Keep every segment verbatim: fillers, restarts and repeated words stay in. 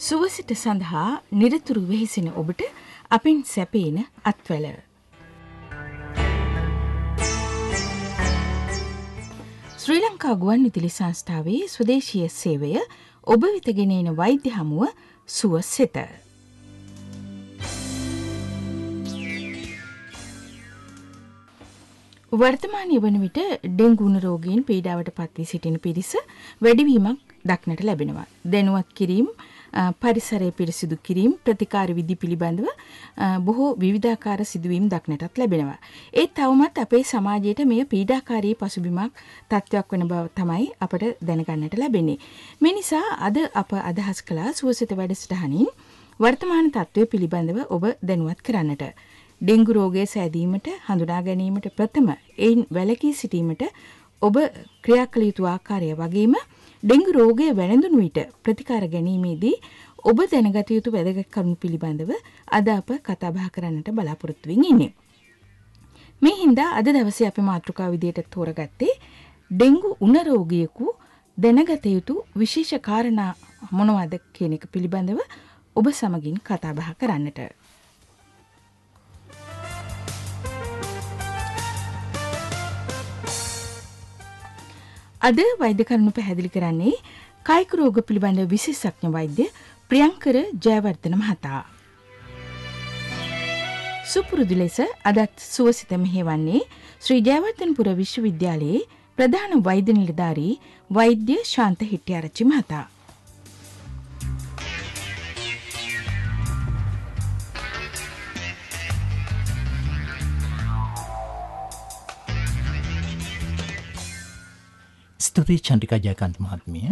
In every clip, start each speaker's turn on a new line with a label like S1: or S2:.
S1: සුවසිත සඳහා නිරතුරු වෙහෙසෙන ඔබට අපෙන් සැපේන අත්වැල. ශ්‍රී ලංකා ගුවන්විදුලි සංස්ථාවේ ස්වදේශීය සේවය ඔබ වෙත ගෙන එන වෛද්‍ය හමුව සුවසිත. වර්තමානයේ වන විට ඩෙන්ගු රෝගයෙන් පීඩාවට පත්වී සිටින පිරිස වැඩිවීමක් දක්නට ලැබෙනවා. දැනුවත් කිරීම, පරිසරය පිරිසිදු කිරීම, ප්‍රතිකාර විධි පිළිබඳව බොහෝ විවිධාකාර සිදුවීම් දක්නටත් ලැබෙනවා. ඒ තවමත් අපේ සමාජයට මෙය පීඩාකාරී පසුබිමක් තත්ත්වයක් වන බව තමයි අපට දැනගන්නට ලැබෙන්නේ. මේ නිසා අද අප අදහස් කළා සුවසිත වැඩසටහනින් වර්තමාන තත්ත්වය පිළිබඳව ඔබ දැනුවත් කරන්නට. ඩෙන්ගු රෝගය සෑදීමට, හඳුනා ගැනීමට, ප්‍රථම එයින් වැළකී සිටීමට ඔබ ක්‍රියා කළ යුතු ආකාරය වගේම ඩෙන්ගු රෝගය වැළඳුණු විට ප්‍රතිකාර ගැනීමේදී ඔබ දැනගත යුතු වැදගත් කරුණු පිළිබඳව අද අප කතා බහ කරන්නට බලාපොරොත්තු වෙමින් ඉන්නේ. මේ හින්දා අද දවසේ අපි මාතෘකාව විදියට තෝරගත්තේ ඩෙන්ගු උණ රෝගියෙකු දැනගත යුතු විශේෂ කාරණා මොනවද කියන එක පිළිබඳව ඔබ සමගින් කතා බහ කරන්නට. අද වෛද්‍ය කරුණු පැහැදිලි කරන්නේ කායික රෝග පිළිබඳ විශේෂඥ වෛද්‍ය ප්‍රියංකර ජයවර්ධන මහතා. සුපුරුදු ලෙස අදත් සුවසිත මෙහෙවන්නේ ශ්‍රී ජයවර්ධනපුර විශ්වවිද්‍යාලයේ ප්‍රධාන වෛද්‍ය නිලධාරී වෛද්‍ය ශාන්ත හිටියාරච්චි මහතා.
S2: ස්තුතියි චන්ද්‍රිකා ජයකාන්ත මහත්මිය.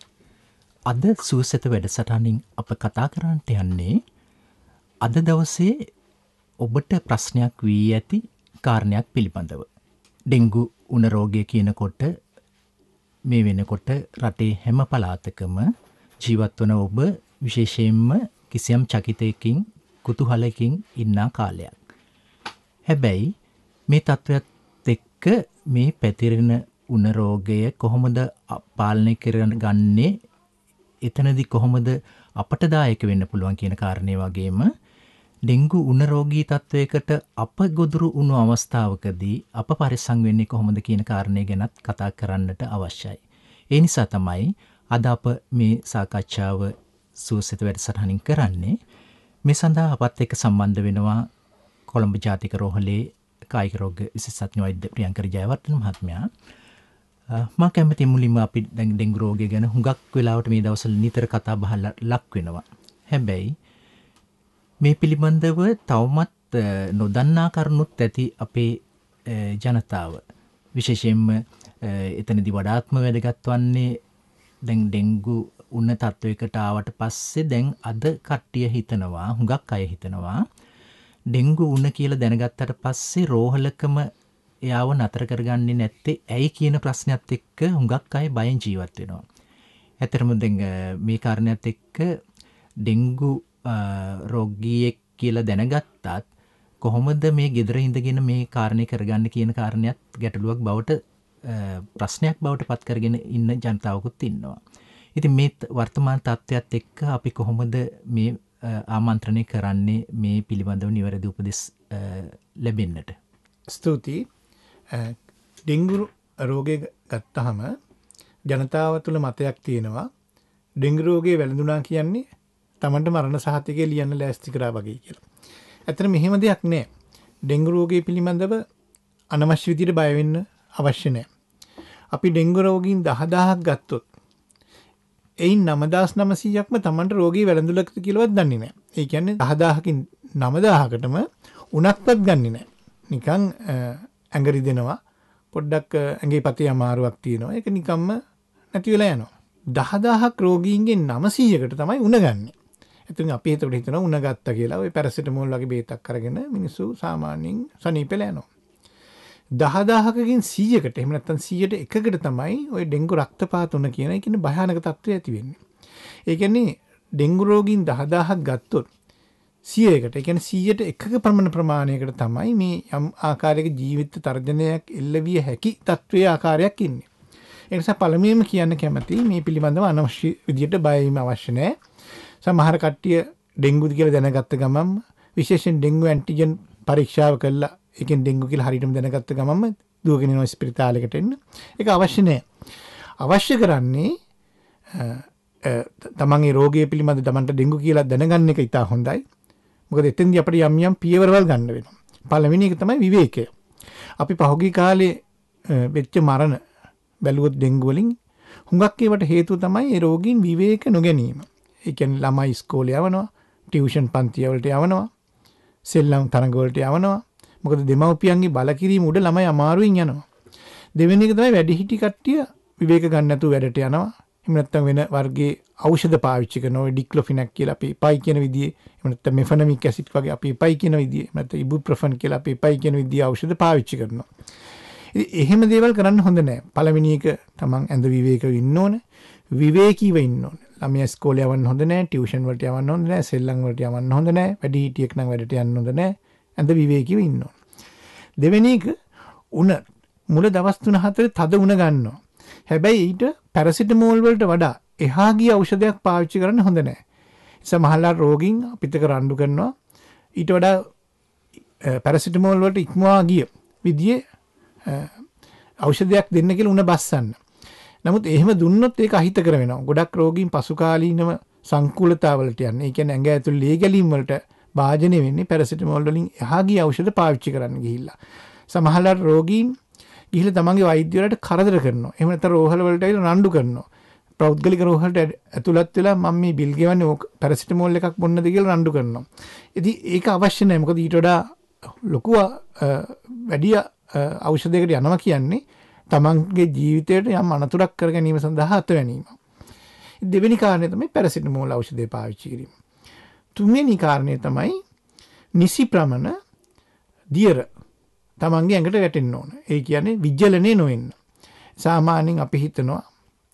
S2: අද සුවසිත වැඩසටහනින් අප කතා කරන්නට යන්නේ අද දවසේ ඔබට ප්‍රශ්නයක් වී ඇති කාරණයක් පිළිබඳව. ඩෙන්ගු උණ රෝගය කියනකොට මේ වෙනකොට රටේ හැම පළාතකම ජීවත් වන ඔබ විශේෂයෙන්ම කිසියම් චකිතයකින් කුතුහලකින් ඉන්නා කාලයක්. හැබැයි මේ තත්ත්වයත් එක්ක මේ පැතිරෙන උණ රෝගය කොහොමද පාලනය කරගන්නේ, එතනදී කොහොමද අපට දායක වෙන්න පුළුවන් කියන කාරණේ වගේම ඩෙන්ගු උණ රෝගී තත්වයකට අප ගොදුරු වුණු අවස්ථාවකදී අප පරිස්සම් වෙන්නේ කොහොමද කියන කාරණේ ගැනත් කතා කරන්නට අවශ්‍යයි. ඒ නිසා තමයි අද අප මේ සාකච්ඡාව සුවසිත වැඩසටහනින් කරන්නේ. මේ සඳහා අපත් එක්ක සම්බන්ධ වෙනවා කොළඹ ජාතික රෝහලේ කායික රෝග විශේෂඥ වෛද්‍ය ප්‍රියංකර ජයවර්ධන මහත්මයා. මම කැමති මුලින්ම අපි දැන් ඩෙන්ගු රෝගය ගැන හුඟක් වෙලාවට මේ දවස්වල නිතර කතා බහ ලක් වෙනවා. හැබැයි මේ පිළිබඳව තවමත් නොදන්නා කරුණුත් ඇති අපේ ජනතාව. විශේෂයෙන්ම එතනදී වඩාත්ම වැදගත් වන්නේ දැන් ඩෙන්ගු උණ තත්වයකට ආවට පස්සේ දැන් අද කට්ටිය හිතනවා, හුඟක් අය හිතනවා ඩෙන්ගු උණ කියලා දැනගත්තට පස්සේ රෝහලකම එයාව නතර කරගන්නේ නැත්තේ ඇයි කියන ප්‍රශ්නයත් එක්ක හුඟක් අය බයෙන් ජීවත් වෙනවා. ඇත්තටම දැන් මේ කාරණයත් එක්ක ඩෙන්ගු රෝගියෙක් කියලා දැනගත්තත් කොහොමද මේ ගෙදර ඉඳගෙන මේ කාරණේ කරගන්න කියන කාරණයක් ගැටලුවක් බවට ප්‍රශ්නයක් බවට පත් කරගෙන ඉන්න ජනතාවකුත් ඉන්නවා. ඉතින් මේ වර්තමාන තත්ත්වයට එක්ක අපි කොහොමද මේ ආමන්ත්‍රණය කරන්නේ මේ පිළිබඳව නිවැරදි උපදෙස් ලැබෙන්නට?
S3: ස්තුතියි. ඩෙන්ගු රෝගය ගත්තහම ජනතාව තුළ මතයක් තියෙනවා ඩෙන්ගු රෝගය වැළඳුණා කියන්නේ තමන්ට මරණ සහතිකය ලියන්න ලෑස්ති කරා වගේ කියලා. ඇත්තට මෙහෙම දෙයක් නෑ. ඩෙන්ගු රෝගය පිළිබඳව අනවශ්‍ය විදිහට බය වෙන්න අවශ්‍ය නෑ. අපි ඩෙන්ගු රෝගීන් දහදාහක් ගත්තොත් එයින් නවදාස් නවසීයක්ම තමන්ට රෝගී වැළඳුලක් කියලාවත් දන්නේ නෑ. ඒ කියන්නේ දහදාහකින් නවදාහකටම උණක්වත් ගන්නෙ නෑ. නිකන් ඇඟ රිදෙනවා, පොඩ්ඩක් ඇඟේ පතේ අමාරුවක් තියෙනවා. ඒක නිකම්ම නැති වෙලා යනවා. දහදාහක් රෝගීන්ගෙන් නවසීයකට තමයි උණ ගන්නෙ. එතන අපි හිතට හිතනවා උණ ගත්තා කියලා ඔය පැරසිටමෝල් වගේ බේතක් අරගෙන මිනිස්සු සාමාන්‍යයෙන් සනීපෙලා යනවා. දහදාහකකින් සීයකට එහෙම නැත්නම් සීයට එකකට තමයි ඔය ඩෙන්ගු රක්තපාත උණ කියන ඒ කියන්නේ භයානක තත්ත්වය ඇති වෙන්නේ. ඒ කියන්නේ ඩෙන්ගු රෝගීන් දහදාහක් ගත්තොත් සීයකට, ඒ කියන්නේ සීයට එකක ප්‍රමාණ ප්‍රමාණයකට තමයි මේ යම් ආකාරයක ජීවිත තර්ජනයක් එල්ලවිය හැකි තත්ත්වයේ ආකාරයක් ඉන්නේ. ඒ නිසා පළමුවෙන්ම කියන්න කැමති මේ පිළිබඳව අනවශ්‍ය විදියට බය වීම අවශ්‍ය නැහැ. සමහර කට්ටිය ඩෙන්ගුද කියලා දැනගත්ත ගමන්ම විශේෂයෙන් ඩෙන්ගු ඇන්ටිජන් පරීක්ෂාව කළා ඒකෙන් ඩෙන්ගු කියලා හරියටම දැනගත්ත ගමන්ම දුවගෙන යනවා ස්පිරිතාලයකට එන්න. ඒක අවශ්‍ය නැහැ. අවශ්‍ය කරන්නේ තමන්ගේ රෝගය පිළිබඳ තමන්ට ඩෙන්ගු කියලා දැනගන්න එක ඉතා හොඳයි. මොකද එතෙන්දී අපිට යම් යම් පියවරවල් ගන්න වෙනවා. පළවෙනි එක තමයි විවේකය. අපි පහුගිය කාලේ වෙච්ච මරණ බැලුවොත් ඩෙන්ගු වලින් හුඟක් ඒවට හේතුව තමයි ඒ රෝගීන් විවේක නොගැනීම. ඒ කියන්නේ ළමයි ඉස්කෝලේ යවනවා, ටියුෂන් පන්ති වලට යවනවා, සෙල්ලම් තරඟ වලට යවනවා. මොකද දෙමව්පියන්ගේ බලකිරීම උඩ ළමයි අමාරුවෙන් යනවා. දෙවෙනි එක තමයි වැඩිහිටි කට්ටිය විවේක ගන්න නැතුව වැඩට යනවා. එහෙම නැත්නම් වෙන වර්ගයේ ඖෂධ පාවිච්චි කරනවා. ඩික්ලොෆිනක් කියලා අපි එපයි කියන විදිහේ, එහෙම නැත්නම් මෙෆනමික් ඇසිඩ් වගේ අපි එපයි කියන විදිහේ, එහෙම නැත්නම් ඉබුප්‍රොෆන් කියලා අපි එපයි කියන විදිහේ ඖෂධ පාවිච්චි කරනවා. ඉතින් එහෙම දේවල් කරන්න හොඳ නැහැ. පළවෙනි එක තමන් ඇඳ විවේකව ඉන්න ඕන. විවේකීව ඉන්න ඕන. ළමයා ඉස්කෝලේ යවන්න හොඳ නැහැ, ටියුෂන් වලට යවන්න හොඳ නැහැ, සෙල්ලම් වලට යවන්න හොඳ නැහැ, වැඩිහිටියෙක් නම් වැඩට යන්න හොඳ නැහැ. ඇඳ විවේකීව ඉන්න ඕන. දෙවෙනි එක උණ මුල දවස් තුන හතර තද උණ ගන්නවා. හැබැයි ඊට පැරසිටමෝල් වලට වඩා එහා ගිය ඖෂධයක් පාවිච්චි කරන්න හොඳ නැහැ. සමහරවල් රෝගීන් පිටක රණ්ඩු කරනවා. ඊට වඩා පැරසිටමෝල් වලට ඉක්මවා ගිය විදිහේ ඖෂධයක් දෙන්න කියලා උණ බස්සන්න. නමුත් එහෙම දුන්නොත් ඒක අහිතකර වෙනවා. ගොඩක් රෝගීන් පසුකාලීනව සංකූලතාවලට යන්නේ. ඒ කියන්නේ ඇඟ ඇතුළේ ලේ ගැලීම් වලට භාජනය වෙන්නේ පැරසිටමෝල් වලින් එහා ගිය ඖෂධ පාවිච්චි කරන්න ගිහිල්ලා. සමහරවල් රෝගීන් ගිහිල්ලා තමන්ගේ වෛද්‍යවරයාට කරදර කරනවා. එහෙම නැත්නම් රෝහල වලට ඇවිල්ලා රණ්ඩු කරනවා. පෞද්ගලික රෝහලට ඇතුළත් වෙලා මම මේ බිල් ගෙවන්නේ ඕක පැරසිටමෝල් එකක් බොන්නද කියලා රණ්ඩු කරනවා. ඉතින් ඒක අවශ්‍ය නැහැ. මොකද ඊට වඩා ලොකු වැඩි ඖෂධයකට යනවා කියන්නේ තමන්ගේ ජීවිතයට යම් අනතුරක් කර ගැනීම සඳහා අතවැනීම. දෙවෙනි කාරණය තමයි පැරසිටමෝල් ඖෂධය පාවිච්චි කිරීම. තුන්වෙනි කාරණය තමයි නිසි ප්‍රමණ දියර තමන්ගේ ඇඟට වැටෙන්න ඕන. ඒ කියන්නේ විජලනේ නොවෙන්න. සාමාන්‍යයෙන් අපි හිතනවා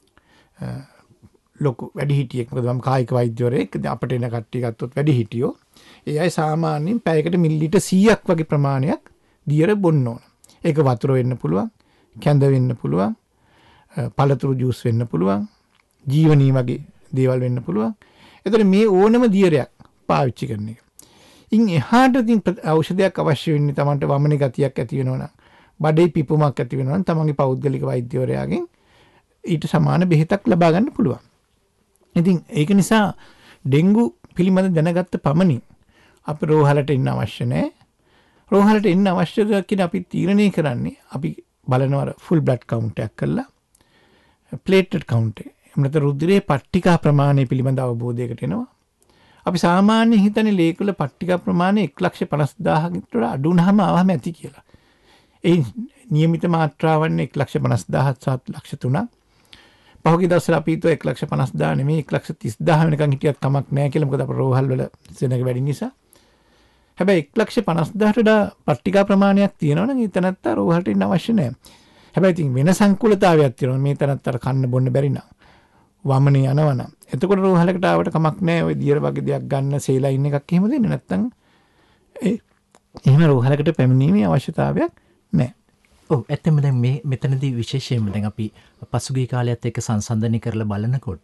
S3: ලොකු වැඩිහිටියෙක්, මොකද මම කායික වෛද්‍යවරයෙක්, අපිට එන කට්ටිය ගත්තොත් වැඩිහිටියෝ, ඒ අය සාමාන්‍යයෙන් පැයකට මිලිලීටර් සීයක් වගේ ප්‍රමාණයක් දියර බොන්න ඕන. ඒක වතුර වෙන්න පුළුවන්, කැඳ වෙන්න පුළුවන්, පළතුරු ජූස් වෙන්න පුළුවන්, ජීවනී වගේ දේවල් වෙන්න පුළුවන්. එතකොට මේ ඕනම දියරයක් පාවිච්චි කරන එක. ඉන් එහාට ඉතින් ඖෂධයක් අවශ්‍ය වෙන්නේ තමන්ට වමනේ ගතියක් ඇති වෙනවා නම්, බඩේ පිපුමක් ඇති වෙනවා නම් තමන්ගේ පෞද්ගලික වෛද්‍යවරයාගෙන් ඊට සමාන බෙහෙතක් ලබා ගන්න පුළුවන්. ඉතින් ඒක නිසා ඩෙන්ගු පිළිබඳ දැනගත්ත පමණින් අපි රෝහලට එන්න අවශ්‍ය නැහැ. රෝහලට එන්න අවශ්‍යද කියලා අපි තීරණය කරන්නේ අපි බලනවා ෆුල් බ්ලඩ් කවුන්ට් එකක් කරලා ප්ලේට්ලට් කවුන්ට් එක. එහෙම නැත්නම් රුධිරයේ පට්ටිකා ප්‍රමාණය පිළිබඳ අවබෝධයකට එනවා. අපි සාමාන්‍යයෙන් හිතන්නේ ලේකවල පට්ටිකා ප්‍රමාණය එක ලක්ෂ පනස් දාහකට වඩා අඩු වුණාම ආවම ඇති කියලා. ඒ નિયમિત මාත්‍රාවන් එක ලක්ෂ පනස් දාහ සහ ලක්ෂ තුනක්. පහුගිය දවස්වල අපි හිතුවා එක ලක්ෂ පනස් දාහ නෙමෙයි එක ලක්ෂ තිස් දාහ වෙනකන් හිටියත් කමක් නැහැ කියලා. මොකද අපේ රෝහල් වල සෙනඟ වැඩි නිසා. හැබැයි එක ලක්ෂ පනස් දාහට වඩා පට්ටිකා ප්‍රමාණයක් තියෙනවා නම් ඒ තැනත්තා රෝහලට ඉන්න අවශ්‍ය නැහැ. හැබැයි ඉතින් වෙන සංකූලතාවයක් තියෙනවා. මේ තැනත්තට කන්න බොන්න බැරි නම්, වමනේ යනවා නම්, එතකොට රෝහලකට ආවට කමක් නැහැ. ওই දියර වගේ දෙයක් ගන්න, සේලයින් එකක් එහෙම දෙන්න නැත්නම් ඒ එහෙම රෝහලකට පැමිණීමේ අවශ්‍යතාවයක් නැහැ.
S2: ඔව්, ඇත්තම දැන් මේ මෙතනදී විශේෂයෙන්ම දැන් අපි පසුගිය කාලයත් එක්ක සංසන්දනය කරලා බලනකොට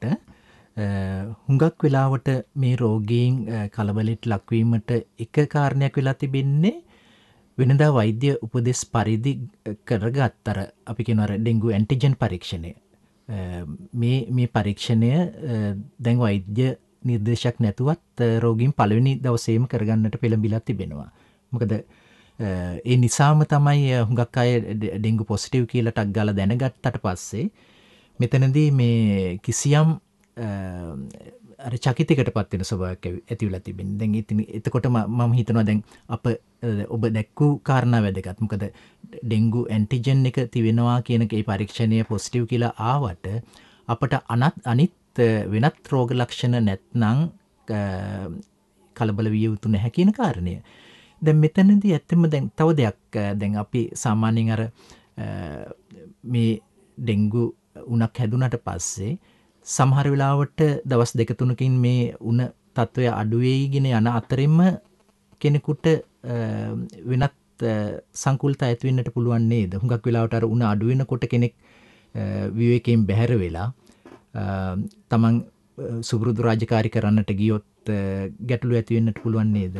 S2: හුඟක් වෙලාවට මේ රෝගීන් කලබලයට ලක්වීමට එක කාරණයක් වෙලා තිබෙන්නේ වෙනදා වෛද්‍ය උපදෙස් පරිදි කරගත්තර අපි කියනවා ඩෙන්ගු ඇන්ටිජන් පරීක්ෂණය. මේ මේ පරීක්ෂණය දැන් වෛද්‍ය නිර්දේශයක් නැතුවත් රෝගීන් පළවෙනි දවසේම කරගන්නට පෙළඹිලා තිබෙනවා. මොකද ඒ නිසාම තමයි හුඟක් අය ඩෙන්ගු පොසිටිව් කියලා ටක් ගාලා දැනගත්තට පස්සේ මෙතනදී මේ කිසියම් අර චකිතයකටපත් වෙන ස්වභාවයක් ඇති වෙලා තිබෙනවා. දැන් ඉතින් එතකොට මම හිතනවා දැන් අප ඔබ දැක්කු කාරණා වැදගත්. මොකද ඩෙන්ගු ඇන්ටිජන් එක තිබෙනවා කියන ඒ පරීක්ෂණය පොසිටිව් කියලා ආවට අපට අනත් අනිත් වෙනත් රෝග ලක්ෂණ නැත්නම් කලබල විය යුතු නැහැ කියන කාරණය. දැන් මෙතනදී ඇත්තම දැන් තව දෙයක් දැන් අපි සාමාන්‍යයෙන් අර මේ ඩෙන්ගු උණක් හැදුනට පස්සේ සමහර වෙලාවට දවස් දෙක තුනකින් මේ උණ තත්වය අඩු වෙයිගෙන යන අතරින්ම කෙනෙකුට වෙනත් සංකූලතා ඇති වෙන්නට පුළුවන් නේද? හුඟක් වෙලාවට අර උණ අඩු වෙනකොට කෙනෙක් විවේකයෙන් බැහැර වෙලා තමන් සුබුරුදු රාජකාරී කරන්නට ගියොත් ගැටලු ඇති වෙන්නට පුළුවන් නේද?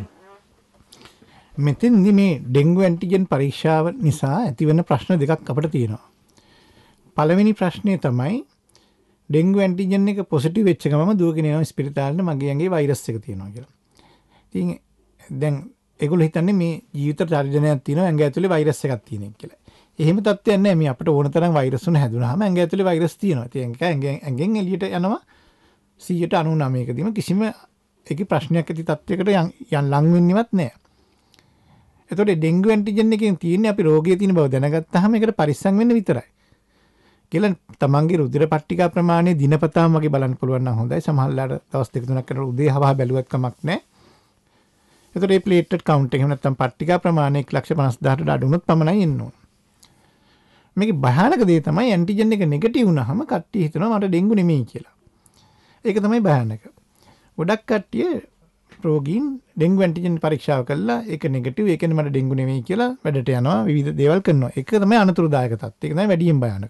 S3: මෙතෙන්දි මේ ඩෙන්ගු ඇන්ටිජන් පරීක්ෂාව නිසා ඇතිවන ප්‍රශ්න දෙකක් අපිට තියෙනවා. පළවෙනි ප්‍රශ්නේ තමයි ඩෙන්ගු ඇන්ටිජන් එක පොසිටිව් වෙච්ච ගමම දුවගෙන යනවා ස්පිරිතාලෙට මගේ ඇඟේ වෛරස් එක තියෙනවා කියලා. ඉතින් දැන් ඒගොල්ලෝ හිතන්නේ මේ ජීවිත තර්ජනයක් තියෙනවා ඇඟ ඇතුලේ වෛරස් එකක් තියෙනවා කියලා. එහෙම තත්ත්වයක් නැහැ. මේ අපිට ඕන තරම් වෛරස් උන හැදුනහම ඇඟ ඇතුලේ වෛරස් තියෙනවා. ඉතින් ඇඟ ඇඟෙන් එළියට යනවා සීයට අනූනවයකදීම කිසිම ඒකේ ප්‍රශ්නයක් ඇති තත්ත්වයකට යන් ලං වෙන්නේවත් නැහැ. එතකොට ඩෙන්ගු ඇන්ටිජන් එකෙන් තියෙන්නේ අපි රෝගයේ තියෙන බව දැනගත්තාම ඒකට පරිස්සම් වෙන්න විතරයි. කියලා තමන්ගේ රුධිර පට්ටිකා ප්‍රමාණය දිනපතාම වගේ බලන්න පුළුවන් නම් හොඳයි. සමහරවිට දවස් දෙක තුනක් කරලා උදේ හවහ බැලුවත් කමක් නැහැ. එතකොට මේ ප්ලේට්ලට් කවුන්ට් එක එහෙම නැත්නම් පට්ටිකා ප්‍රමාණය එක ලක්ෂ පනස් හදාරට අඩු වුණොත් පමණයි එන්න ඕන. මේකේ භයානක දේ තමයි ඇන්ටිජන් එක නෙගටිව් වුණාම කට්ටිය හිතනවා මට ඩෙන්ගු නෙමෙයි කියලා. ඒක තමයි භයානක. ගොඩක් කට්ටිය රෝගීන් ඩෙන්ගු ඇන්ටිජන් පරීක්ෂාව කළා ඒක නෙගටිව් ඒ කියන්නේ මට ඩෙන්ගු නෙමෙයි කියලා වැඩට යනවා විවිධ දේවල් කරනවා. ඒක තමයි අනතුරුදායක තත්ත්වය. ඒක තමයි වැඩියෙන් භයානක.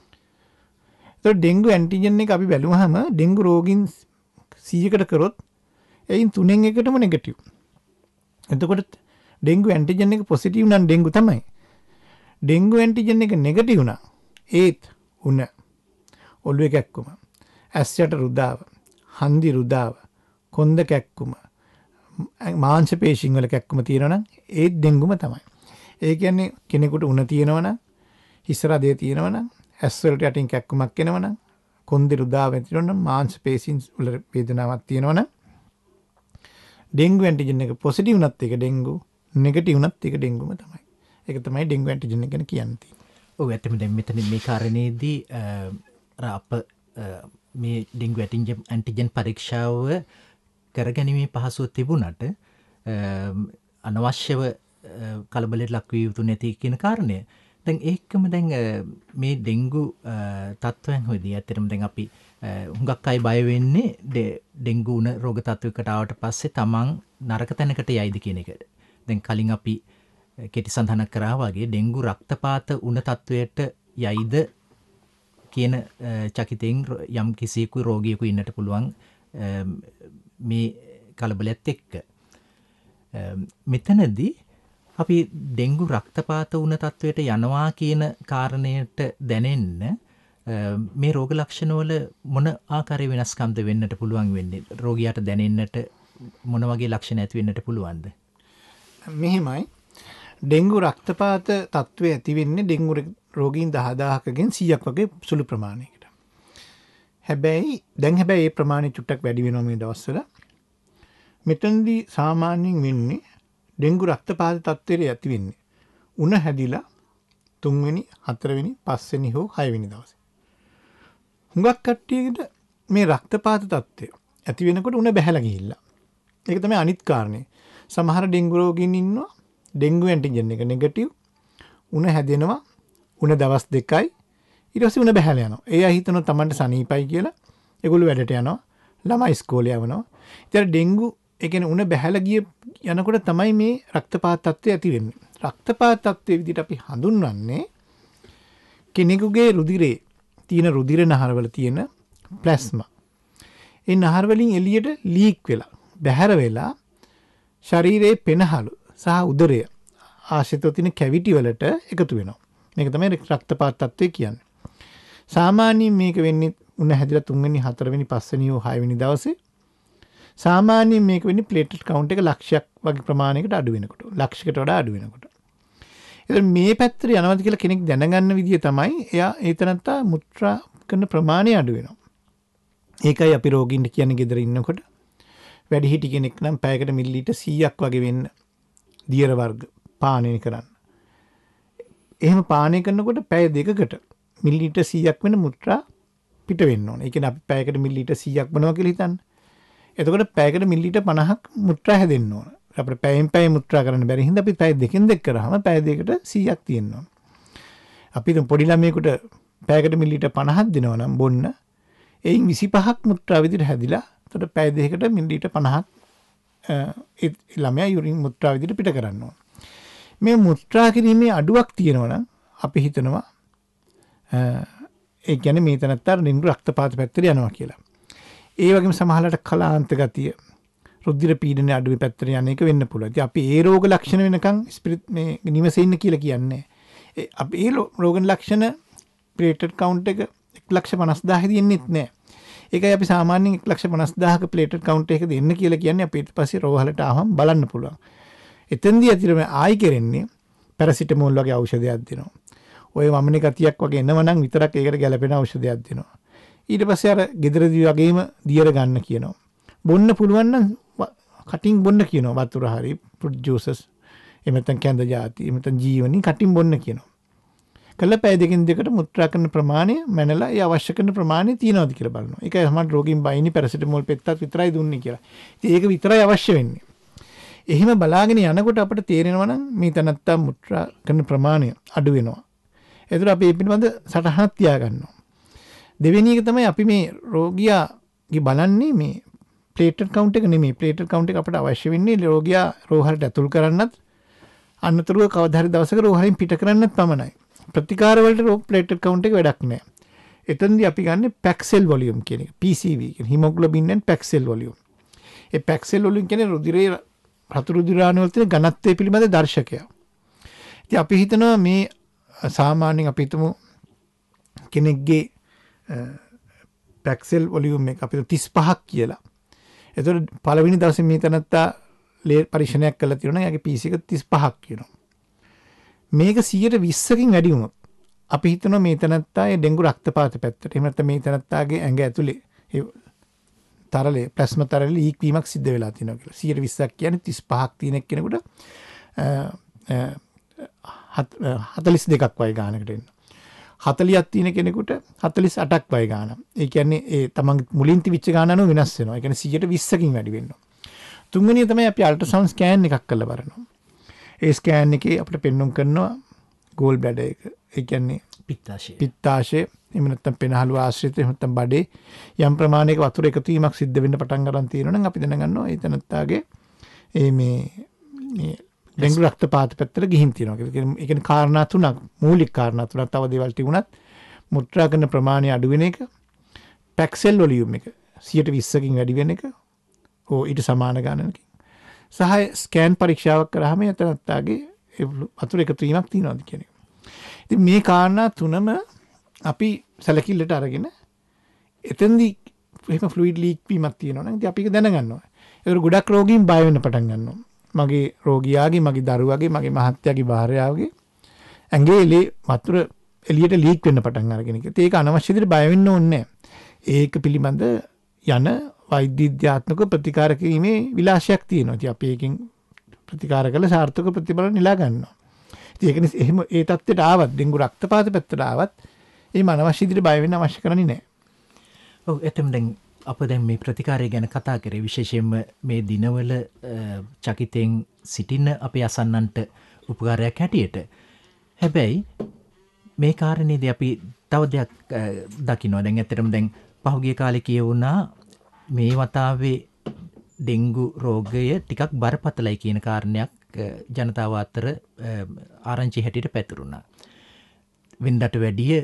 S3: ඒතකොට ඩෙන්ගු ඇන්ටිජන් එක අපි බැලුවහම ඩෙන්ගු රෝගීන් සීයකට කරොත් එයින් තුනෙන් එකටම නෙගටිව්. එතකොට ඩෙන්ගු ඇන්ටිජන් එක පොසිටිව් නම් ඩෙන්ගු තමයි. ඩෙන්ගු ඇන්ටිජන් එක නෙගටිව් නම් ඒත් උණ ඔළුවේ කැක්කුම ඇස් යට රුදාව හන්දි රුදාව කොන්ද කැක්කුම මාංශ පේශීන් වල කැක්කුම තියෙනවා නම් ඒත් ඩෙන්ගුම තමයි. ඒ කියන්නේ කෙනෙකුට උණ තියෙනවා නම් හිස් රදේ තියෙනවා නම් ඇස් වලට යටින් කැක්කුමක් එනවා නම් කොන්දේ රුදාව තියෙනවා නම් මාංශ පේශීන් වල වේදනාවක් තියෙනවා නම් ඩෙන්ගු ඇන්ටිජන් එක පොසිටිව් නැත් එක ඩෙන්ගු නෙගටිව් නැත් එක ඩෙන්ගුම තමයි. ඒක තමයි ඩෙන්ගු ඇන්ටිජන් එක ගැන කියන්නේ.
S2: ඔව් ඇත්තම දැන් මෙතන මේ කාරණේදී අප මේ ඩෙන්ගු ඇන්ටිජන් පරීක්ෂාව කරගැනීමේ පහසුව තිබුණට අනවශ්‍යව කලබලයට ලක්විය යුතු නැති කියන කාරණය. දැන් ඒකම දැන් මේ ඩෙන්ගු තත්ත්වයන් හොයදී ඇත්තටම දැන් අපි හුඟක් අය බය වෙන්නේ ඩෙන්ගු උන රෝග තත්ත්වයකට ආවට පස්සේ තමන් නරක තැනකට යයිද කියන එක. දැන් කලින් අපි කෙටි සඳහනක් කරා වගේ ඩෙන්ගු රක්තපාත උන තත්ත්වයට යයිද කියන චකිතෙන් යම් කිසියෙකු රෝගියෙකු ඉන්නට පුළුවන් මේ කලබලයත් එක්ක. මෙතනදී අපි ඩෙන්ගු රක්තපාත උන තත්ත්වයට යනවා කියන කාරණයට දැනෙන්න මේ රෝග ලක්ෂණවල මොන ආකාරයේ වෙනස්කම්ද වෙන්නට පුළුවන් වෙන්නේ? රෝගියාට දැනෙන්නට මොන වගේ ලක්ෂණ ඇති වෙන්නට පුළුවන්ද?
S3: මෙහෙමයි. ඩෙන්ගු රක්තපාත තත්ත්වය ඇති වෙන්නේ ඩෙන්ගු රෝගීන් දහදාහකගෙන් සීයක් වගේ සුළු ප්‍රමාණයකට. හැබැයි දැන් හැබැයි මේ ප්‍රමාණය චුට්ටක් වැඩි වෙනවා මේ දවස්වල. මෙතනදී සාමාන්‍යයෙන් වෙන්නේ ඩෙන්ගු රක්තපාත තත්ත්වයට ඇති වෙන්නේ උණ හැදිලා තුන්වෙනි, හතරවෙනි, පස්වෙනි හෝ හයවෙනි දවසේ. හුඟක් කට්ටියකට මේ රක්තපාත තත්ත්වය ඇති වෙනකොට උණ බැහැලා ගිහිල්ලා. ඒක තමයි අනිත් කාරණේ. සමහර ඩෙන්ගු රෝගීන් ඉන්නවා ඩෙන්ගු ඇන්ටිජන් එක නෙගටිව් උණ හැදෙනවා උණ දවස් දෙකයි ඊට පස්සේ උණ බැහැලා යනවා. ඒ අය හිතනවා Tamanට සනීපයි කියලා. ඒගොල්ලෝ වැඩට යනවා. ළමයි ඉස්කෝලේ යවනවා. ඉතින් ඩෙන්ගු ඒ කියන්නේ උණ බැහැලා ගිය යනකොට තමයි මේ රක්තපාත තත්ත්වය ඇති වෙන්නේ. රක්තපාත තත්ත්වයේ විදිහට අපි හඳුන්වන්නේ කෙනෙකුගේ රුධිරේ තියෙන රුධිර නහරවල තියෙන ප්ලාස්මා. ඒ නහර වලින් එළියට ලීක් වෙලා බැහැර වෙලා ශරීරයේ පෙනහළු සහ උදරය ආශ්‍රිතව තියෙන කැවිටි වලට එකතු වෙනවා. මේක තමයි රක්තපාත තත්ත්වය කියන්නේ. සාමාන්‍යයෙන් මේක වෙන්නේ උණ හැදිලා තුන්වෙනි, හතරවෙනි, පස්වෙනි හෝ හයවෙනි දවසේ. සාමාන්‍යයෙන් මේක වෙන්නේ ප්ලේට්ලට් කවුන්ට් එක ලක්ෂයක් වගේ ප්‍රමාණයකට අඩු වෙනකොට. ලක්ෂයකට වඩා අඩු වෙනකොට. එතකොට මේ පැත්තට යනවාද කියලා කෙනෙක් දැනගන්න විදිය තමයි එයා ඒතනත්තා මුත්‍රා කරන ප්‍රමාණය අඩු වෙනවා. ඒකයි අපි රෝගීන්ට කියන්නේ ගෙදර ඉන්නකොට වැඩිහිටි කෙනෙක් නම් පැයකට මිලිලීටර් සීයක් වගේ වෙන්න දියර වර්ග පානය කරන්න. එහෙම පානය කරනකොට පැය දෙකකට මිලිලීටර් සීයක් වෙන මුත්‍රා පිට වෙන්න ඕනේ. ඒ කියන්නේ අපි පැයකට මිලිලීටර් සීයක් බොනවා කියලා හිතන්න. එතකොට පැයකට මිලිලීටර් පනහක් මුත්‍රා හැදෙන්න ඕන. අපිට පැයෙන් පැය මුත්‍රා කරන්න බැරි හින්දා අපි පැය දෙකෙන් දෙක කරාම පැය දෙකකට සීයක් තියෙන්න ඕන. අපි දැන් පොඩි ළමයෙකුට පැයකට මිලිලීටර් පනහක් දෙනවා නම් බොන්න එයින් විසිපහක් මුත්‍රා විදිහට හැදිලා එතකොට පැය දෙකකට මිලිලීටර් පනහක් ඒ ළමයා යුරින් මුත්‍රා විදිහට පිට කරන්න ඕන. මේ මුත්‍රා කිරීමේ අඩුවක් තියෙනවා නම් අපි හිතනවා ඒ කියන්නේ මේ තැනත්තා ඩෙන්ගු රක්තපාත පැත්තට යනවා කියලා. ඒ වගේම සමහරවිට කලාන්ත ගතිය, රුධිර පීඩනය අඩුවේ පැත්තට යන එක වෙන්න පුළුවන්. ඉතින් අපි ඒ රෝග ලක්ෂණ වෙනකන් ස්පිරිත් මේ නිවසේ ඉන්න කියලා කියන්නේ. ඒ අපි ඒ රෝග ලක්ෂණ ප්ලේටඩ් කවුන්ට් එක එක ලක්ෂ පනස් දාහක දෙන්නෙත් නැහැ. ඒකයි අපි සාමාන්‍යයෙන් එක ලක්ෂ පනස් දාහක ප්ලේටඩ් කවුන්ට් එක දෙන්න කියලා කියන්නේ අපි ඊට පස්සේ රෝහලට ආවම බලන්න පුළුවන්. එතෙන්දී ඇතිරම ආයි කරන්නේ පැරසිටමෝල් වගේ ඖෂධයක් දෙනවා. ඔය වමනේ ගතියක් වගේ එනවනම් විතරක් ඒකට ගැළපෙන ඖෂධයක් දෙනවා. ඊට පස්සේ අර ගෙදරදී වගේම දියර ගන්න කියනවා. බොන්න පුළුවන් නම් කටින් බොන්න කියනවා. වතුර හරි ෆෘට් ජූසස් එහෙම නැත්නම් කැඳ જાති එහෙම නැත්නම් ජීවනි කටින් බොන්න කියනවා. කළ පැය දෙකකින් දෙකට මුත්‍රා කරන ප්‍රමාණය මැනලා ඒ අවශ්‍ය කරන ප්‍රමාණය තියනවාද කියලා බලනවා. ඒකයි සමහර රෝගීන් බයිනි පැරසිටමෝල් පෙත්තක් විතරයි දුන්නේ කියලා. ඉතින් ඒක විතරයි අවශ්‍ය වෙන්නේ. එහෙම බලාගෙන යනකොට අපිට තේරෙනවා නම් මේ තනත්තා මුත්‍රා කරන ප්‍රමාණය අඩු වෙනවා. ඒතර අපි මේ පිළිබඳ සටහනක් තියාගන්නවා. දෙවෙනි එක තමයි අපි මේ රෝගියාගේ බලන්නේ මේ ප්ලේටඩ් කවුන්ට් එක නෙමෙයි. ප්ලේටඩ් කවුන්ට් එක අපිට අවශ්‍ය වෙන්නේ රෝගියා රෝහලට ඇතුල් කරන්නත් අන්නතුරුව කවදා හරි දවසක රෝහලෙන් පිට කරන්නත් පමණයි. ප්‍රතිකාර වලට රෝග ප්ලේටඩ් කවුන්ට් එක වැඩක් නැහැ. එතනදී අපි ගන්න පැක් සෙල් වොලියුම් කියන එක. පී සී වී කියන haemoglobin and pack cell volume. ඒ පැක් සෙල් වොලියුම් කියන්නේ රුධිරයේ රතු රුධිරාණු වල තියෙන ඝනත්වය පිළිබඳ දර්ශකයක්. ඉතින් අපි හිතනවා මේ සාමාන්‍යයෙන් අපි හිතමු කෙනෙක්ගේ පැක් සෙල් වොලියුම් එක අපිට තිස් පහක් කියලා. එතකොට පළවෙනි දවසේ මේ තනත්තා ලේ පරීක්ෂණයක් කළා තියෙනවා නම් එයාගේ පී සී එක තිස් පහක් කියනවා. මේක සියයට විස්සකින් වැඩි වුණොත් අපි හිතනවා මේ තනත්තා ඒ ඩෙන්ගු රක්තපාත පැත්තට. එහෙම නැත්නම් මේ තනත්තාගේ ඇඟ ඇතුලේ ඒ තරලේ ප්ලාස්මා තරලේ ලීක් වීමක් සිද්ධ වෙලා තියෙනවා කියලා. සියයට විස්සක් කියන්නේ තිස් පහක් තියෙන කෙනෙකුට හතළිස් දෙකක් වගේ ගානකට එන්න. හතළියක් තියෙන කෙනෙකුට හතළිස් අටක් වගේ ගාන. ඒ කියන්නේ ඒ තමන් මුලින් තිබිච්ච ගාන අනුව වෙනස් වෙනවා. ඒ කියන්නේ සියයට විස්සකින් වැඩි වෙනවා. තුන්වෙනිය තමයි අපි අල්ට්‍රාසවුන්ඩ් ස්කෑන් එකක් කරලා බලනවා. ඒ ස්කෑන් එකේ අපිට පෙන්වුම් කරනවා ගෝල් බ්ලැඩර් එක. ඒ කියන්නේ
S2: පිත්තාශය.
S3: පිත්තාශය එහෙම නැත්නම් පෙනහළු ආශ්‍රිත එහෙම නැත්නම් බඩේ යම් ප්‍රමාණයක වතුර එකතු වීමක් සිද්ධ වෙන්න පටන් ගන්න තියෙනවා නම් අපි දැනගන්නවා ඒ තනත්තාගේ ඒ මේ මේ ඩෙන්ගු රක්තපාත පැත්තට ගිහින් තියෙනවා. ඒ කියන්නේ කාරණා තුනක් මූලික කාරණා තුනක් තව දේවල් තිබුණත් මුත්‍රා කරන ප්‍රමාණය අඩු වෙන එක, පැක් සෙල් වොලියුම් එක සියයට විස්සකින් වැඩි වෙන එක, ඕ ඊට සමාන ගණනකින් සහ ස්කෑන් පරීක්ෂාවක් කරාම යතනත්තාගේ වතුර එකතු වීමක් තියෙනවාද කියන එක. ඉතින් මේ කාරණා තුනම අපි සැලකිල්ලට අරගෙන එතෙන්දී එහෙම ෆ්ලුයිඩ් ලීක් වීමක් තියෙනවා නම් ඉතින් අපි ඒක දැනගන්නවා. ඒක ගොඩක් රෝගීන් බය වෙන්න පටන් ගන්නවා. මගේ රෝගියාගේ, මගේ දරුවාගේ, මගේ මහත්තයාගේ භාර්යාවගේ ඇඟේ එලේ වතුර එළියට ලීක් වෙන්න පටන් අරගෙන ඉතින් ඒක අනවශ්‍ය විදිහට බය වෙන්න ඕනේ නැහැ. ඒක පිළිබඳ යන වෛද්‍ය විද්‍යාත්මක ප්‍රතිකාර කිරීමේ විලාසයක් තියෙනවා. ඉතින් අපි ඒකෙන් ප්‍රතිකාර කළ සාර්ථක ප්‍රතිඵල නෙලා ගන්නවා. ඉතින් ඒක නිසා එහෙම ඒ தත්ත්වයට ආවත් ඩෙන්ගු රක්තපාත පැත්තට ආවත් එහෙම අනවශ්‍ය විදිහට බය වෙන්න අවශ්‍ය කරන්නේ නැහැ.
S2: ඔව් එතෙම දැන් අප දැන් මේ ප්‍රතිකාරය ගැන කතා කරේ විශේෂයෙන්ම මේ දිනවල චකිතෙන් සිටින අපේ අසන්නන්ට උපකාරයක් හැටියට. හැබැයි මේ කාරණේදී අපි තව දෙයක් දකිනවා. දැන් ඇත්තටම දැන් පහුගිය කාලේ කියවුණා මේ වතාවේ ඩෙන්ගු රෝගය ටිකක් බරපතලයි කියන කාරණයක් ජනතාව අතර ආරංචි හැටියට පැතුරුණා. වෙනදට වැඩිය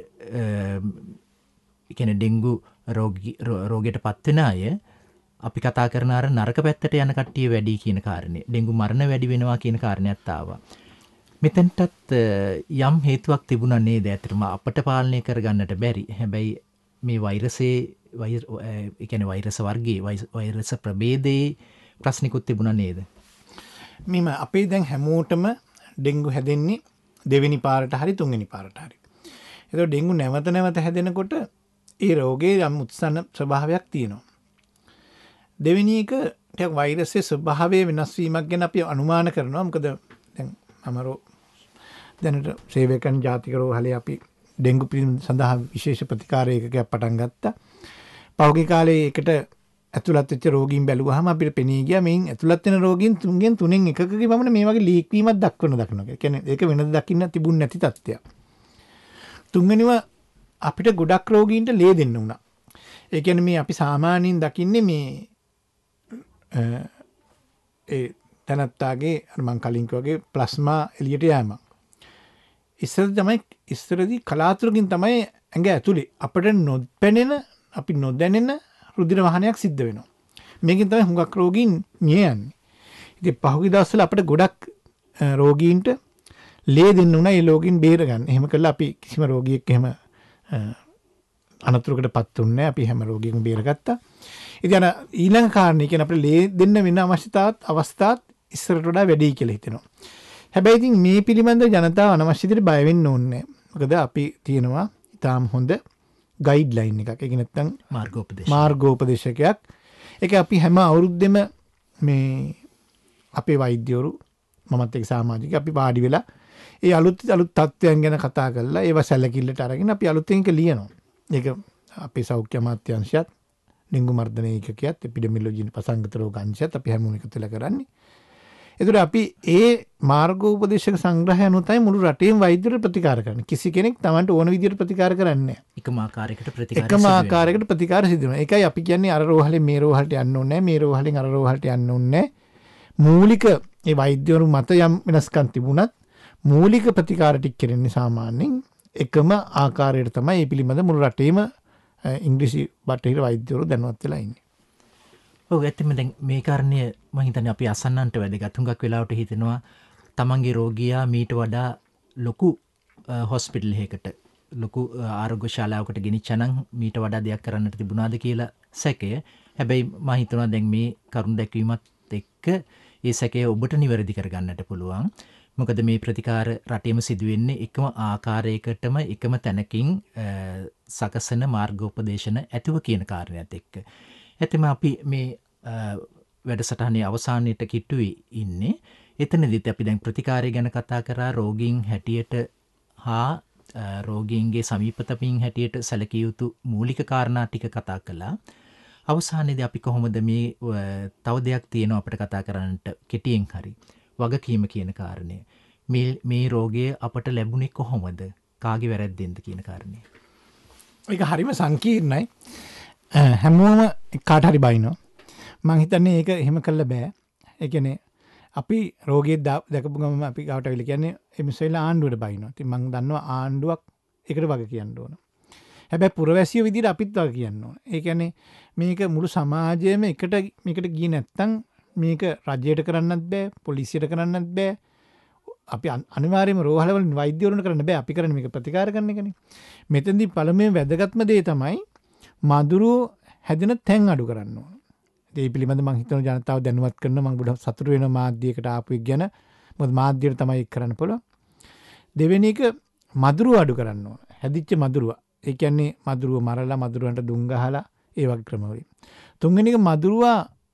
S2: කියන්නේ ඩෙන්ගු රෝගයට පත් වෙන අය අපි කතා කරන අර නරක පැත්තට යන කට්ටිය වැඩි කියන කාරණේ. ඩෙන්ගු මරණ වැඩි වෙනවා කියන කාරණයක් ආවා. මෙතෙන්ටත් යම් හේතුවක් තිබුණා නේද? ඇත්තටම අපට පාලනය කරගන්නට බැරි. හැබැයි මේ වෛරසේ ඒ කියන්නේ වෛරස වර්ගයේ වෛරස ප්‍රභේදයේ ප්‍රශ්නිකුත් තිබුණා නේද?
S3: මෙම අපේ දැන් හැමෝටම ඩෙන්ගු හැදෙන්නේ දෙවෙනි පාරට හරි තුන්වෙනි පාරට හරි. ඒතකොට ඩෙන්ගු නැවත නැවත හැදෙනකොට ඒ රෝගයේ යම් උත්සන්න ස්වභාවයක් තියෙනවා. දෙවෙනි එක ටික වෛරසයේ ස්වභාවය වෙනස් වීමක් ගැන අපි අනුමාන කරනවා. මොකද දැන් අමරෝ දැනට සේවය කරන ජාතික රෝහලේ අපි ඩෙන්ගු සඳහා විශේෂ ප්‍රතිකාර ඒකකයක් පටන් ගත්තා. පහුගිය කාලේ ඒකට ඇතුළත් වෙච්ච රෝගීන් බැලුවාම අපිට පෙනී ගියා මේන් ඇතුළත් වෙන රෝගීන් තුන්ගෙන් තුනෙන් එකකගේ පමණ මේ වගේ ලීක් වීමක් දක්වන දක්වනවා. ඒ කියන්නේ ඒක වෙනද දකින්න තිබුණ නැති තත්ත්වයක්. තුන්වෙනිව අපිට ගොඩක් රෝගීන්ට ලේ දෙන්න වුණා. ඒ කියන්නේ මේ අපි සාමාන්‍යයෙන් දකින්නේ මේ ඒ තනත්තාගේ අර මං කලින් වගේ ප්ලාස්මා එළියට යෑමක්. ඉස්සර තමයි ඉස්සරදී කලාතුරකින් තමයි ඇඟ ඇතුලේ අපිට නොපෙනෙන අපි නොදැනෙන රුධිර වහනයක් සිද්ධ වෙනවා. මේකෙන් තමයි හුඟක් රෝගීන් මිය යන්නේ. ඉතින් පහුගිය දවස්වල අපිට ගොඩක් රෝගීන්ට ලේ දෙන්න උනා ඒ රෝගීන් බේර ගන්න. එහෙම කළා අපි කිසිම රෝගියෙක් එහෙම අනතුරකටපත් වුණේ නැහැ. අපි හැම රෝගියෙක්ම බේරගත්තා. ඉතින් අර ඊළඟ කාරණේ කියන්නේ අපිට ලේ දෙන්න වෙන අවශ්‍යතාවත් අවස්ථාත් ඉස්සරට වඩා වැඩි කියලා හිතෙනවා. හැබැයි ඉතින් මේ පිළිබඳව ජනතාව අනවශ්‍ය විදිහට බය වෙන්න ඕනේ නැහැ. මොකද අපි තියෙනවා ඊටාම් හොඳ ගයිඩ්ලයින් එකක්. ඒක නැත්තම්
S2: මාර්ගෝපදේශ
S3: මාර්ගෝපදේශකයක්. ඒක අපි හැම අවුරුද්දෙම මේ අපේ වෛද්‍යවරු මමත් එක්ක සමාජික අපි වාඩි වෙලා ඒ අලුත් අලුත් තත්ත්වයන් ගැන කතා කරලා ඒව සැලකිල්ලට අරගෙන අපි අලුතෙන් එක ලියනවා. ඒක අපේ සෞඛ්‍ය අමාත්‍යාංශයත් ඩෙන්ගු මර්ධන ඒකකයත් එපිඩෙමියොලොජි පසංගත රෝග අංශයත් අපි හැමෝම එකතු වෙලා කරන්නේ. ඒතර අපි ඒ මාර්ගෝපදේශක සංග්‍රහය අනුව තමයි මුළු රටේම වෛද්‍යවරු ප්‍රතිකාර කරන්නේ. කිසි කෙනෙක් Tamanට ඕන විදිහට ප්‍රතිකාර කරන්නේ නැහැ.
S2: එකම ආකාරයකට ප්‍රතිකාර
S3: එකම ආකාරයකට ප්‍රතිකාර සිදු වෙනවා. ඒකයි අපි කියන්නේ අර රෝහලෙන් මේ රෝහලට යන්න ඕනේ නැහැ. මේ රෝහලෙන් අර රෝහලට යන්න ඕනේ නැහැ. මූලික ඒ වෛද්‍යවරු මත යම් වෙනස්කම් තිබුණත් මූලික ප්‍රතිකාර ටික කරන්නේ සාමාන්‍යයෙන් එකම ආකාරයට තමයි මේ පිළිබඳ මුළු රටේම ඉංග්‍රීසි බටහිර වෛද්‍යවරු දැනුවත් වෙලා ඉන්නේ.
S2: ඔව් ඇත්තම දැන් මේ කාරණය මම හිතන්නේ අපි අසන්නන්ට වැදගත්. හුඟක් වෙලාවට හිතෙනවා තමන්ගේ රෝගියා මීට වඩා ලොකු හොස්පිටල් එකකට ලොකු ආරෝග්‍ය ශාලාවකට ගෙනිච්චනම් මීට වඩා දෙයක් කරන්නට තිබුණාද කියලා සැකය. හැබැයි මම හිතනවා දැන් මේ කරුණ දැක්වීමත් එක්ක ඒ සැකය ඔබට නිවැරදි කරගන්නට පුළුවන්. මොකද මේ ප්‍රතිකාර රටේම සිදුවෙන්නේ එකම ආකාරයකටම එකම තැනකින් සකසන මාර්ගෝපදේශන ඇතුව කියන කාරණයත් එක්ක. ඇත්තම අපි මේ වැඩසටහනේ අවසානයේට කිට්ටුවේ ඉන්නේ. එතනදිත් අපි දැන් ප්‍රතිකාරය ගැන කතා කරා රෝගීන් හැටියට හා රෝගීන්ගේ සමීපතමින් හැටියට සැලකිය යුතු මූලික කාරණා ටික කතා කළා. අවසානයේදී අපි කොහොමද මේ තව දෙයක් තියෙනවා අපිට කතා කරන්නට කෙටියෙන් හරි වගකීම කියන කාරණය. මේ මේ රෝගය අපට ලැබුණේ කොහොමද? කාගේ වැරැද්දෙන්ද කියන කාරණය.
S3: ඒක හරිම සංකීර්ණයි. හැමෝම කාට හරි බයිනවා. මං හිතන්නේ ඒක එහෙම කළ බෑ. ඒ කියන්නේ අපි රෝගියෙක් දැකපු ගමන් අපි ගාවට අවිල කියන්නේ එමිසෙලා ආණ්ඩුවට බයිනවා. ඉතින් මං දන්නවා ආණ්ඩුවක් ඒකට වග කියන්න ඕන. හැබැයි පුරවැසියෝ විදිහට අපිත් වග කියන්න ඕන. ඒ කියන්නේ මේක මුළු සමාජයේම එකට මේකට ගියේ නැත්තම් මේක රජයට කරන්නත් බෑ, පොලිසියට කරන්නත් බෑ. අපි අනිවාර්යයෙන්ම රෝහලවල වෛද්‍යවරුන්ට කරන්න බෑ. අපි කරන්නේ මේක ප්‍රතිකාර කරන එකනේ. මෙතෙන්දී පළමුවෙන් වැදගත්ම දේ තමයි මදුරුව හැදෙන තැන් අඩු කරන්න ඕන. ඒ පිළිබඳව මම හිතන ජනතාව දැනුවත් කරනවා. මම ගොඩක් සතුටු වෙනවා මාධ්‍යයකට ආපු එක ගැන. මොකද මාධ්‍යයට තමයි ඒක කරන්න පුළුවන්. දෙවෙනි එක මදුරුව අඩු කරන්න ඕන. හැදිච්ච මදුරුව. ඒ කියන්නේ මදුරුව මරලා මදුරුවන්ට දුම් ගහලා ඒ වගේ ක්‍රම වලින්. තුන්වෙනි එක මදුරුව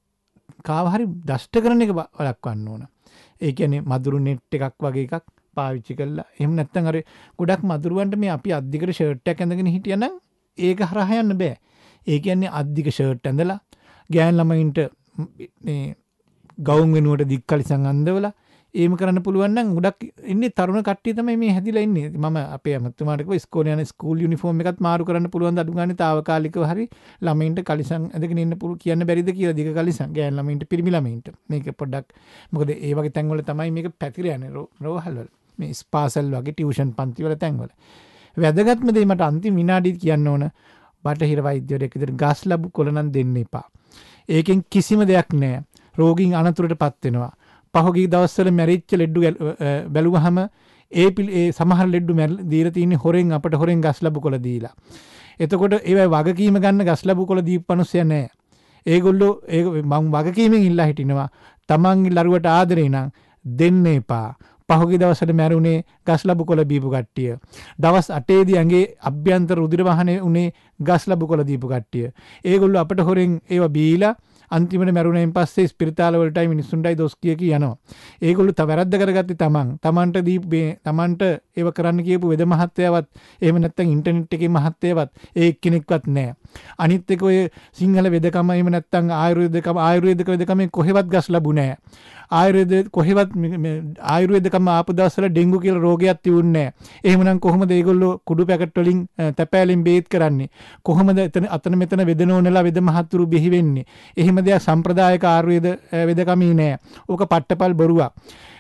S3: කාව හරි දෂ්ට කරන එක වළක්වන්න ඕන. ඒ කියන්නේ මදුරු net එකක් වගේ එකක් පාවිච්චි කළා. එහෙම නැත්නම් අර ගොඩක් මදුරුවන්ට මේ අපි අද්දිකට ෂර්ට් එකක් ඇඳගෙන හිටියනම් ඒක හරහා යන්න බෑ. ඒ කියන්නේ අද්දික ෂර්ට් ඇඳලා ගෑන් ළමයින්ට මේ ගවුම් වෙනුවට දික් කලිසම් අඳවලා එහෙම කරන්න පුළුවන් නම් ගොඩක් ඉන්නේ තරුණ කට්ටිය තමයි මේ හැදිලා ඉන්නේ. මම අපේ අමතුමාට කිව්වා ඉස්කෝලේ යන ස්කූල් යුනිෆෝම් එකත් මාරු කරන්න පුළුවන් ද අඩු ගානේ තාවකාලිකව හරි ළමයින්ට කලිසම් ඇඳගෙන ඉන්න පුළු කියන්න බැරිද කියලා දිග කලිසම් ගෑන් ළමයින්ට පිරිමි ළමයින්ට මේක පොඩ්ඩක් මොකද ඒ වගේ තැන්වල තමයි මේක පැතිර යන්නේ රෝහල් වල මේ ස්පාසල් වගේ ටියුෂන් පන්ති වල තැන්වල. වැදගත්ම දේ මට අන්තිම විනාඩිය කියන්න ඕන බටහිර වෛද්‍යවරයෙක් විදිහට ගස් ලැබු කොළ නම් දෙන්න එපා. ඒකෙන් කිසිම දෙයක් නැහැ. රෝගීන් අනතුරටපත් වෙනවා. පහුගිය දවස්වල මැරිච්ච ලෙඩ්ඩු බැලුවහම ඒ ඒ සමහර ලෙඩ්ඩු දීලා තියෙන්නේ හොරෙන් අපට හොරෙන් ගස් ලැබු කොළ දීලා. එතකොට ඒවයි වගකීම ගන්න ගස් ලැබු කොළ දීපු මිනිස්සු නැහැ. ඒගොල්ලෝ ඒ මම වගකීමෙන් ඉල්ලා හිටිනවා. තමන්ගේ ලරුවට ආදරේ නම් දෙන්න එපා. පහුගිය දවස්වල මැරුණේ ගස් ලැබු කොළ බීපු කට්ටිය. දවස් අටේ දී ඇඟේ අභ්‍යන්තර රුධිර වහනේ උනේ ගස් ලැබු කොළ දීපු කට්ටිය. ඒගොල්ලෝ අපට හොරෙන් ඒවා බීලා අන්තිමට මැරුණෙන් පස්සේ ස්පිරිතාල වලටයි මිනිස්සුන්ටයි දොස් කිය කී යනවා. ඒගොල්ලෝ තව වැරද්ද කරගත්තේ තමන්. තමන්ට දී තමන්ට ඒව කරන්න කියපු වෙද මහත්තයාවත් එහෙම නැත්නම් ඉන්ටර්නෙට් එකේ මහත්තයාවත් ඒ එක්කෙනෙක්වත් නැහැ. අනිත් එක ඔය සිංහල වෙදකම එහෙම නැත්නම් ආයුර්වේදකම ආයුර්වේදික වෙදකමෙන් කොහෙවත් ගස් ලැබුණේ නැහැ. ආයුර්වේද කොහෙවත් ආයුර්වේදකම ආපු දවස්වල ඩෙන්ගු කියලා රෝගයක් තිබුණේ නැහැ. එහෙමනම් කොහොමද ඒගොල්ලෝ කුඩු පැකට් වලින් තැපෑලෙන් බේත් කරන්නේ? කොහොමද එතන අතන මෙතන වෙදනෝනලා වෙද මහතුරු බිහි වෙන්නේ? එහෙම දෙයක් සම්ප්‍රදායික ආයුර්වේද වෙදකමී නෑ. ඕක පට්ටපල් බොරුවක්.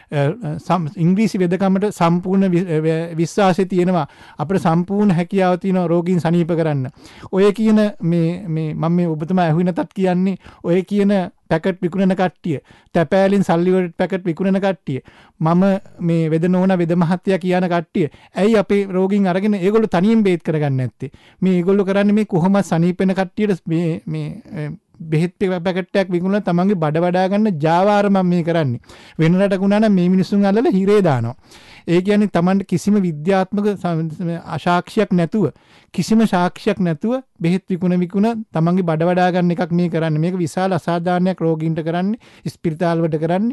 S3: ඉංග්‍රීසි වෙදකමට සම්පූර්ණ විශ්වාසය තියෙනවා අපිට සම්පූර්ණ හැකියාව තියෙනවා රෝගීන් සනීප කරන්න. ඔය කියන මේ මේ මම මේ ඔබතුමා ඇහුවේ නැතත් කියන්නේ ඔය කියන පැකට් විකුණන කට්ටිය, තැපෑලින් සල්ලි වලට පැකට් විකුණන කට්ටිය, මම මේ වෙද නෝන වෙද මහත්තයා කියන කට්ටිය ඇයි අපේ රෝගීන් අරගෙන ඒගොල්ලෝ තනියෙන් බේත් කරගන්නේ නැත්තේ? මේ ඒගොල්ලෝ කරන්නේ මේ කොහොමද සනීප වෙන කට්ටියට මේ මේ බෙහෙත් පැකට් එකක් විකුණලා තමන්ගේ බඩ වඩා ගන්න ජාවාර මම මේ කරන්නේ. වෙන රටක උනා නම් මේ මිනිස්සුන් අල්ලලා හිරේ දානවා. ඒ කියන්නේ තමන්ට කිසිම විද්‍යාත්මක සාක්ෂියක් නැතුව කිසිම සාක්ෂියක් නැතුව බෙහෙත් විකුණ විකුණ තමන්ගේ බඩ වඩා ගන්න එකක් මේ කරන්නේ. මේක විශාල අසාධාරණයක් රෝගීන්ට කරන්නේ, ස්පිරිතාල වලට කරන්නේ.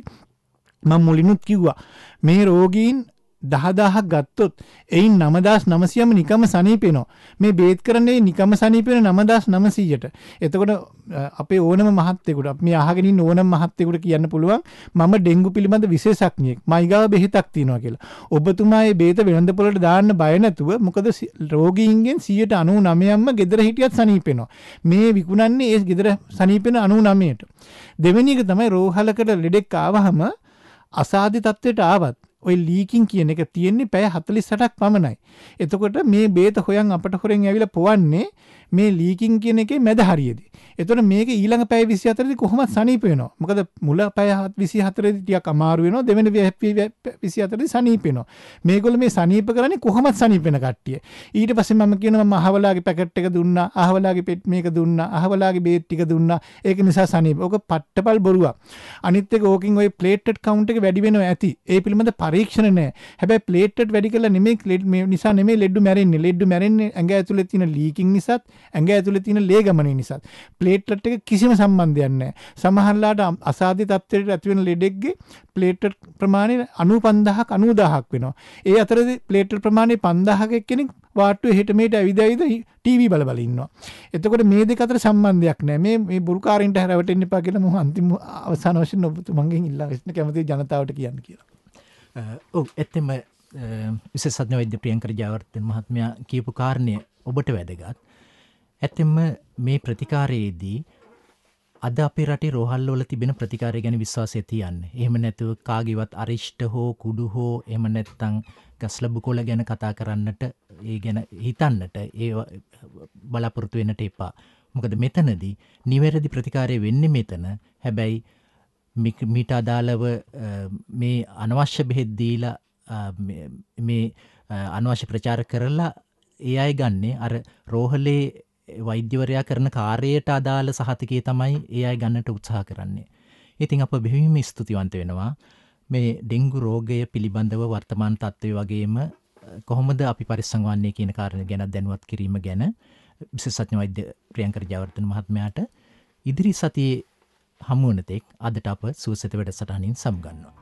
S3: මම මුලිනුත් කිව්වා මේ රෝගීන් දහදාහක් ගත්තොත් එයින් නවදාස් නමසියම නිකම සනීපෙනවා. මේ බේත් කරන්නේ නිකම සනීපෙන නවදාස් නමසීයට. එතකොට අපේ ඕනම මහත්තයෙකුට අපි මේ අහගෙන ඉන්න ඕනම මහත්තයෙකුට කියන්න පුළුවන් මම ඩෙන්ගු පිළිබඳ විශේෂඥයෙක්. මයිගාව බෙහෙතක් තියෙනවා කියලා. ඔබතුමා මේ බේත වෙළඳ පොළට දාන්න බය නැතුව මොකද රෝගීන්ගෙන් සියයට අනූනවයක්ම ගෙදර හිටියත් සනීපෙනවා. මේ විකුණන්නේ ඒ ගෙදර සනීපෙන අනූනවයට. දෙවෙනි එක තමයි රෝහලකට ලෙඩෙක් ආවහම අසාධ්‍ය තත්ත්වයට ආවත් ඔය ලීකින් කියන එක තියෙන්නේ පැය හතළිස් අටක් පමණයි. එතකොට මේ බේත හොයන් අපට හොරෙන් ඇවිල්ලා පොවන්නේ මේ ලීකින් කියන එකේ මැද හරියේදී. එතකොට මේක ඊළඟ පැය විසි හතරේදී කොහොමද සනීප වෙනවා? මොකද මුල පැය විසි හතරේදී ටිකක් අමාරු වෙනවා. දෙවෙනි විසි හතරේදී සනීප වෙනවා. මේගොල්ලෝ මේ සනීප කරන්නේ කොහොමද සනීප වෙන කට්ටිය. ඊට පස්සේ මම කියනවා මම අහවලාගේ පැකට් එක දුන්නා, අහවලාගේ පෙට් මේක දුන්නා, අහවලාගේ බේත් ටික දුන්නා. ඒක නිසා සනීප. ඕක පට්ටපල් බොරුවක්. අනිත් එක ඕකින් ඔය ප්ලේට්ලට් කවුන්ට් එක වැඩි වෙනවා ඇති. ඒ පිළිබඳ පරීක්ෂණ නැහැ. හැබැයි ප්ලේට්ලට් වැඩි කරලා නෙමෙයි මේ නිසා නෙමෙයි ලෙඩු මැරෙන්නේ. ලෙඩු මැරෙන්නේ ඇඟ ඇතුලේ තියෙන ලීකින් නිසාත්, ඇඟ ඇතුලේ තියෙන ලේ ගමනේ නිසාත්. ප්ලේට්ලට් එක කිසිම සම්බන්ධයක් නැහැ. සමහරලාට අසාධ්‍ය තත්ත්වයට ඇති වෙන ලෙඩෙක්ගේ ප්ලේට්ලට් ප්‍රමාණය අනූ පන්දාහක් අනූ දාහක් වෙනවා. ඒ අතරදී ප්ලේට්ලට් ප්‍රමාණය පන්දාහක එක්කෙනෙක් වාට්ටුවේ හෙට මෙහෙට ඇවිද ඇවිද ටීවී බල බල ඉන්නවා. එතකොට මේ දෙක අතර සම්බන්ධයක් නැහැ. මේ මේ බුරුකාරින්ට හැරවටෙන්න එපා කියලා මම අන්තිම අවසාන වශයෙන් ඔබතුමන්ගෙන් ඉල්ලා සිටින කැමති ජනතාවට කියන්න කියලා.
S2: ඔව් ඇත්තම විශේෂඥ වෛද්‍ය ප්‍රියංකර ජයවර්ධන මහත්මයා කියපු කාරණය ඔබට වැදගත්. ඇත්තම මේ ප්‍රතිකාරයේදී අද අපේ රටේ රෝහල් වල තිබෙන ප්‍රතිකාරය ගැන විශ්වාසය තියන්නේ. එහෙම නැතුව කාගේවත් අරිෂ්ඨ හෝ කුඩු හෝ එහෙම නැත්නම් ගස්ලබු කොළ ගැන කතා කරන්නට, ඒ ගැන හිතන්නට, ඒ බලාපොරොත්තු වෙන්නට එපා. මොකද මෙතනදී නිවැරදි ප්‍රතිකාරය වෙන්නේ මෙතන. හැබැයි මීට අදාළව මේ අනවශ්‍ය බෙහෙත් දීලා මේ අනවශ්‍ය ප්‍රචාර කරලා ඒ අය ගන්නේ අර රෝහලේ වෛද්‍යවරයා කරන කාර්යයට අදාළ සහතිකයේ තමයි ඒ අය ගන්නට උත්සාහ කරන්නේ. ඉතින් අප බෙහෙවින්ම ස්තුතිවන්ත වෙනවා මේ ඩෙන්ගු රෝගය පිළිබඳව වර්තමාන තත්ත්වය වගේම කොහොමද අපි පරිස්සම් වන්නේ කියන කාරණේ ගැන දැනුවත් කිරීම ගැන විශේෂඥ වෛද්‍ය ප්‍රියංකර ජයවර්ධන මහත්මයාට ඉදිරි සතියේ හමු වන තෙක් අදට අප සුවසෙත වැඩසටහනින් සමුගන්නවා.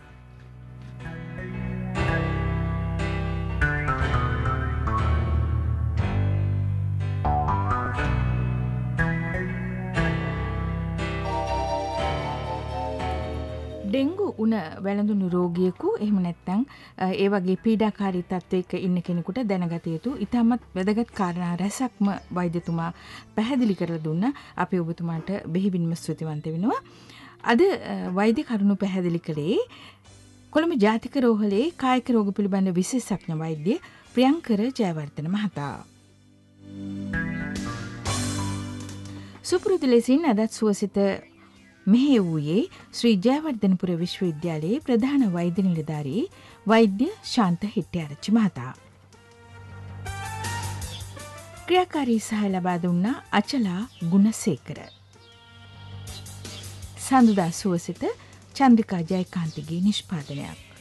S1: ඩෙන්ගු උණ වැළඳුණු රෝගියෙකු එහෙම නැත්නම් ඒ වගේ පීඩාකාරී තත්ත්වයක ඉන්න කෙනෙකුට දැනගත යුතු ඉතාමත් වැදගත් කාරණා රැසක්ම වෛද්‍යතුමා පැහැදිලි කරලා දුන්නා. අපි ඔබතුමාට බෙහෙවින්ම ස්තුතිවන්ත වෙනවා. අද වෛද්‍ය කරුණු පැහැදිලි කළේ කොළඹ ජාතික රෝහලේ කායික රෝග පිළිබඳ විශේෂඥ වෛද්‍ය ප්‍රියංකර ජයවර්ධන මහතා. සුපුරුදු ලෙසින් අදත් සුවසිත මෙහි වූයේ ශ්‍රී ජයවර්ධනපුර විශ්වවිද්‍යාලයේ ප්‍රධාන වෛද්‍ය නිලධාරී වෛද්‍ය ශාන්ත හෙට්ටිආරච්චි මහතා. ක්‍රියාකාරී සහාය ලබා දුන්නා අචලා ගුණසේකර. සඳුදා සුවසිත චන්ද්‍රිකා ජයකාන්තගේ නිෂ්පාදනයක්.